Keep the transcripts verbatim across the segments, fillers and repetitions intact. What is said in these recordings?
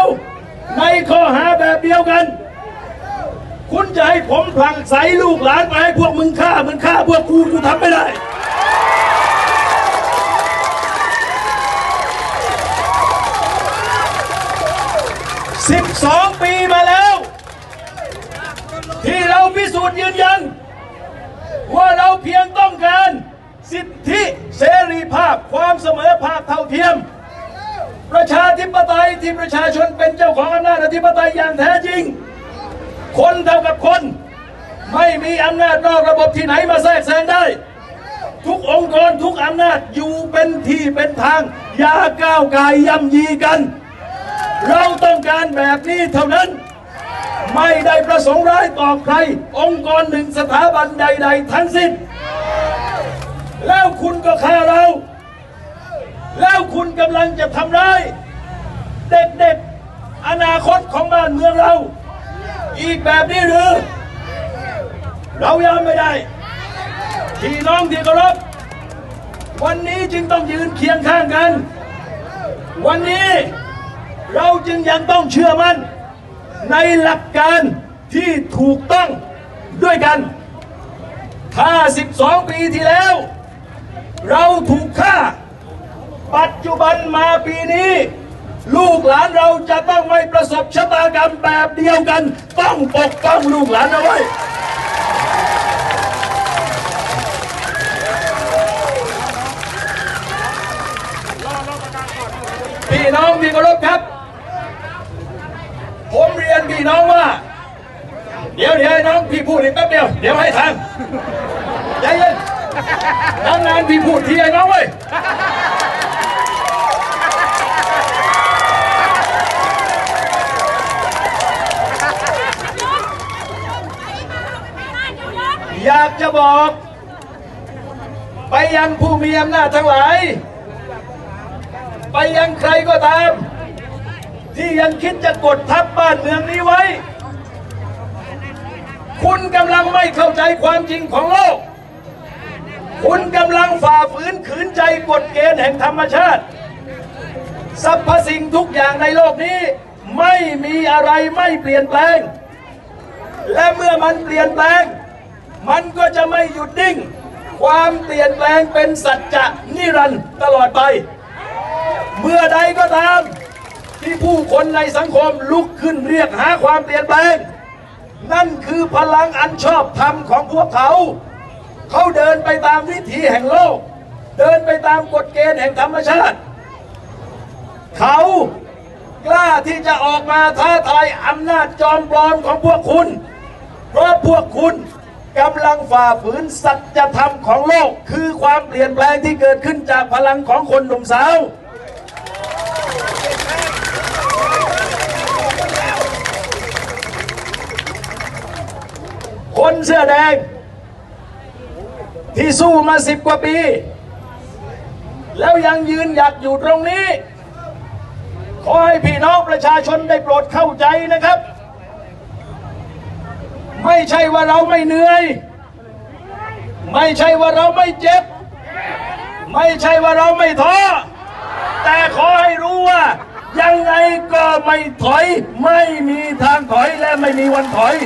ในข้อหาแบบเดียวกันคุณจะให้ผมผลักไสลูกหลานไปให้พวกมึงฆ่ามึงฆ่าพวกกูกูทำไม่ได้สิบสองปีมาแล้วที่เราพิสูจน์ยืนยันว่าเราเพียงต้องการสิทธิเสรีภาพความเสมอภาคเท่าเทียมประชาธิปไตยที่ประชาชนเป็นเจ้าของอำนาจอธิปไตยอย่างแท้จริงคนเท่ากับคนไม่มีอำนาจนอกระบบที่ไหนมาแทรกแซงได้ทุกองค์กรทุกอำนาจอยู่เป็นที่เป็นทางอย่าก้าวไก่ย่ำยีกันเราต้องการแบบนี้เท่านั้นไม่ได้ประสงค์ร้ายต่อใครองค์กรหนึ่งสถาบันใดๆทั้งสิ้นแล้วคุณก็ฆ่าเราแล้วคุณกำลังจะทำร้ายเด็กๆอนาคตของบ้านเมืองเราอีกแบบนี้หรือเรายอมไม่ได้พี่น้องที่เคารพวันนี้จึงต้องยืนเคียงข้างกันวันนี้เราจึงยังต้องเชื่อมั่นในหลักการที่ถูกต้องด้วยกันถ้าสิบสองปีที่แล้วเราถูกฆ่าปัจจุบันมาปีนี้ลูกหลานเราจะต้องไม่ประสบชะตากรรมแบบเดียวกันต้องปกป้องลูกหลานเอาไว้พี่น้องที่เคารพครับผมเรียนพี่น้องว่าเดี๋ยวเดี๋ยวน้องพี่พูดอีกแป๊บเดียวเดี๋ยวให้ทันใจเย็นนานๆพี่พูดทีไอ้น้องเว้ยอยากจะบอกไปยังผู้มีอำนาจทั้งหลายไปยังใครก็ตามที่ยังคิดจะกดทับบ้านเมืองนี้ไว้คุณกำลังไม่เข้าใจความจริงของโลกคุณกำลังฝ่าฝืนขืนใจกฎเกณฑ์แห่งธรรมชาติสรรพสิ่งทุกอย่างในโลกนี้ไม่มีอะไรไม่เปลี่ยนแปลงและเมื่อมันเปลี่ยนแปลงมันก็จะไม่หยุดนิ่งความเปลี่ยนแปลงเป็นสัจจะนิรันดร์ตลอดไปเมื่อใดก็ตามที่ผู้คนในสังคมลุกขึ้นเรียกหาความเปลี่ยนแปลงนั่นคือพลังอันชอบธรรมของพวกเขาเขาเดินไปตามวิถีแห่งโลกเดินไปตามกฎเกณฑ์แห่งธรรมชาติเขากล้าที่จะออกมาท้าทายอำนาจจอมปลอมของพวกคุณเพราะพวกคุณกำลังฝ่าฝืนสัจธรรมของโลกคือความเปลี่ยนแปลงที่เกิดขึ้นจากพลังของคนหนุ่มสาวคนเสื้อแดงที่สู้มาสิบกว่าปีแล้วยังยืนหยัดอยู่ตรงนี้ขอให้พี่น้องประชาชนได้โปรดเข้าใจนะครับไม่ใช่ว่าเราไม่เหนื่อยไม่ใช่ว่าเราไม่เจ็บไม่ใช่ว่าเราไม่ท้อแต่ขอให้รู้ว่ายังไงก็ไม่ถอยไม่มีทางถอยและไม่มีวันถอย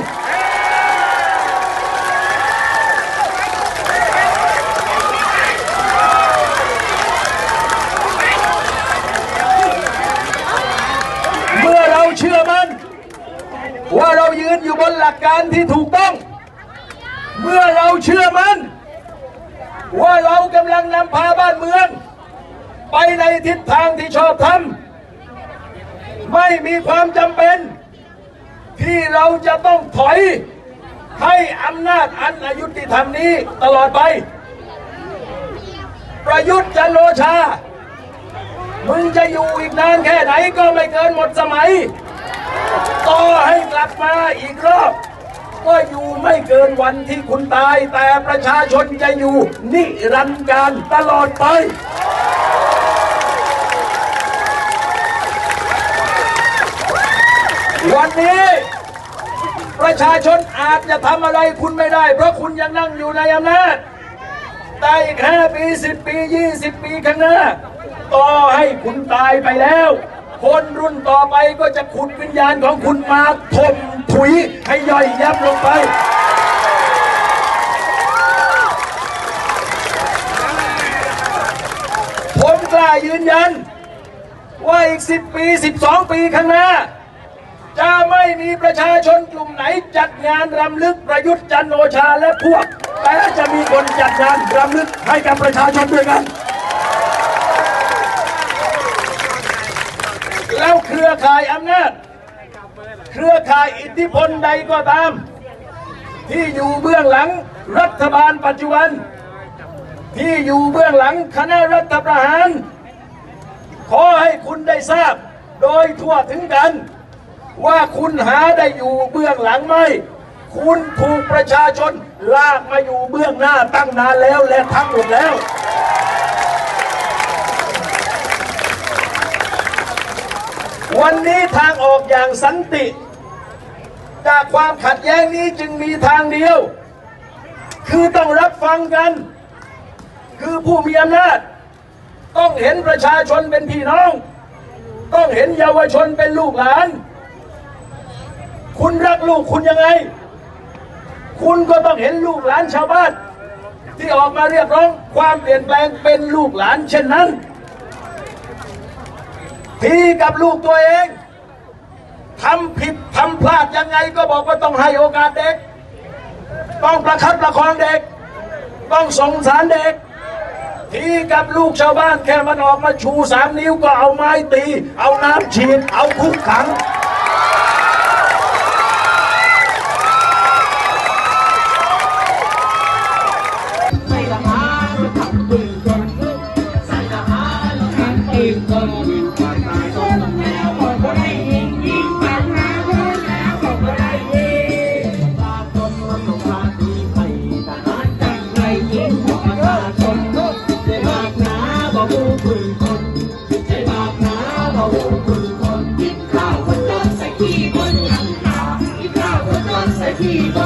เมื่อเราเชื่อมั่นว่าเรายืนอยู่บนหลักการที่ถูกต้องเมื่อเราเชื่อมั่นว่าเรากำลังนำพาบ้านเมืองไปในทิศทางที่ชอบธรรมไม่มีความจำเป็นที่เราจะต้องถอยให้อำนาจอันอยุติธรรมนี้ตลอดไปประยุทธ์จันทร์โอชามึงจะอยู่อีกนานแค่ไหนก็ไม่เกินหมดสมัยต่อให้กลับมาอีกรอบก็อยู่ไม่เกินวันที่คุณตายแต่ประชาชนจะอยู่นิรันดร์การตลอดไปวันนี้ประชาชนอาจจะทำอะไรคุณไม่ได้เพราะคุณยังนั่งอยู่ในอำนาจแต่อีกห้าปีสิบปียี่สิบปีข้างหน้าต่อให้คุณตายไปแล้วคนรุ่นต่อไปก็จะขุดวิญญาณของคุณมาถมถุยให้ย่อยยับลงไปผมกล้ายืนยันว่าอีกสิบปีสิบสองปีข้างหน้าจะไม่มีประชาชนกลุ่มไหนจัดงานรำลึกประยุทธ์จันทร์โอชาและพวกแต่จะมีคนจัดงานรำลึกให้กับประชาชนด้วยกันแล้วเครือข่ายอำนาจเครือข่ายอิทธิพลใดก็ตามที่อยู่เบื้องหลังรัฐบาลปัจจุบันที่อยู่เบื้องหลังคณะรัฐประหารขอให้คุณได้ทราบโดยทั่วถึงกันว่าคุณหาได้อยู่เบื้องหลังไม่คุณถูกประชาชนลากมาอยู่เบื้องหน้าตั้งนานแล้วและทั้งหมดแล้ววันนี้ทางออกอย่างสันติจากความขัดแย้งนี้จึงมีทางเดียวคือต้องรับฟังกันคือผู้มีอำนาจต้องเห็นประชาชนเป็นพี่น้องต้องเห็นเยาวชนเป็นลูกหลานคุณรักลูกคุณยังไงคุณก็ต้องเห็นลูกหลานชาวบ้านที่ออกมาเรียกร้องความเปลี่ยนแปลงเป็นลูกหลานเช่นนั้นพี่กับลูกตัวเองทำผิดทำพลาดยังไงก็บอกว่าต้องให้โอกาสเด็กต้องประคับประคองเด็กต้องสงสารเด็กที่กับลูกชาวบ้านแค่มันออกมาชูสามนิ้วก็เอาไม้ตีเอาน้ำฉีดเอาคุกขังที่